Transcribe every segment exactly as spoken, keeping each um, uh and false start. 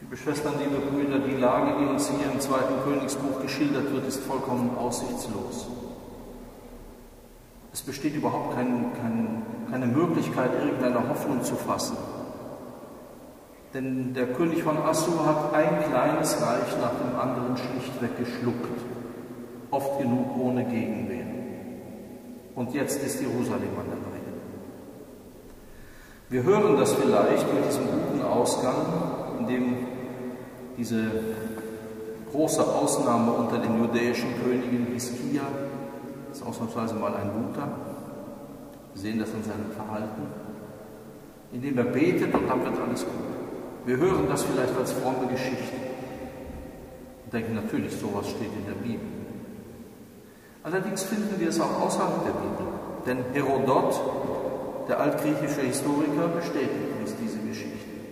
Liebe Schwestern, liebe Brüder, die Lage, die uns hier im zweiten Königsbuch geschildert wird, ist vollkommen aussichtslos. Es besteht überhaupt kein, kein, keine Möglichkeit, irgendeine Hoffnung zu fassen. Denn der König von Assur hat ein kleines Reich nach dem anderen schlichtweg geschluckt, oft genug ohne Gegenwehr. Und jetzt ist Jerusalem an der Reihe. Wir hören das vielleicht mit diesem guten Ausgang, in dem diese große Ausnahme unter den judäischen Königen Hiskia, das ist ausnahmsweise mal ein guter, wir sehen das in seinem Verhalten, indem er betet und dann wird alles gut. Wir hören das vielleicht als fromme Geschichte und denken natürlich, sowas steht in der Bibel. Allerdings finden wir es auch außerhalb der Bibel, denn Herodot, der altgriechische Historiker, bestätigt uns diese Geschichte.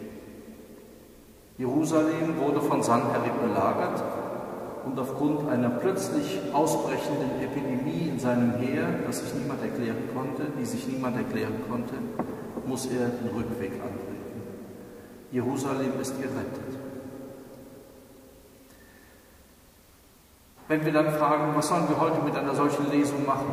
Jerusalem wurde von Sanherib belagert und aufgrund einer plötzlich ausbrechenden Epidemie in seinem Heer, das sich niemand erklären konnte, die sich niemand erklären konnte, muss er den Rückweg antreten. Jerusalem ist gerettet. Wenn wir dann fragen, was sollen wir heute mit einer solchen Lesung machen?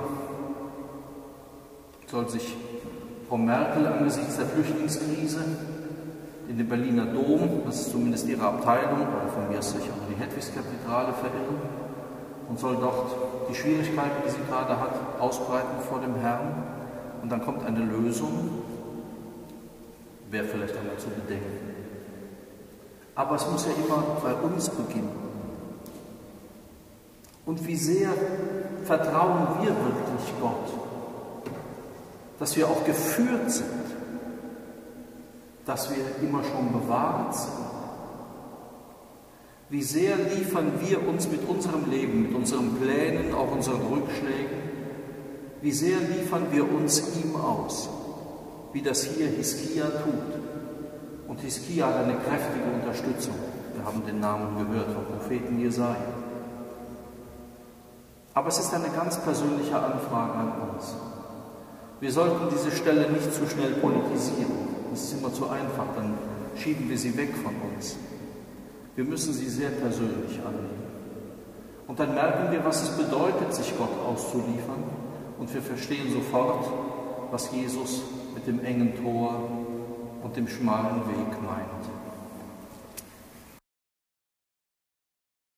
Soll sich Frau Merkel angesichts der Flüchtlingskrise in den Berliner Dom, das ist zumindest ihre Abteilung, oder von mir aus sicher die Hedwigskathedrale verirren und soll dort die Schwierigkeiten, die sie gerade hat, ausbreiten vor dem Herrn und dann kommt eine Lösung, wäre vielleicht einmal zu bedenken. Aber es muss ja immer bei uns beginnen. Und wie sehr vertrauen wir wirklich Gott, dass wir auch geführt sind, dass wir immer schon bewahrt sind. Wie sehr liefern wir uns mit unserem Leben, mit unseren Plänen, auch unseren Rückschlägen, wie sehr liefern wir uns ihm aus, wie das hier Hiskia tut. Und Hiskia hat eine kräftige Unterstützung. Wir haben den Namen gehört vom Propheten Jesaja. Aber es ist eine ganz persönliche Anfrage an uns. Wir sollten diese Stelle nicht zu schnell politisieren. Das ist immer zu einfach, dann schieben wir sie weg von uns. Wir müssen sie sehr persönlich annehmen. Und dann merken wir, was es bedeutet, sich Gott auszuliefern. Und wir verstehen sofort, was Jesus mit dem engen Tor und dem schmalen Weg meint.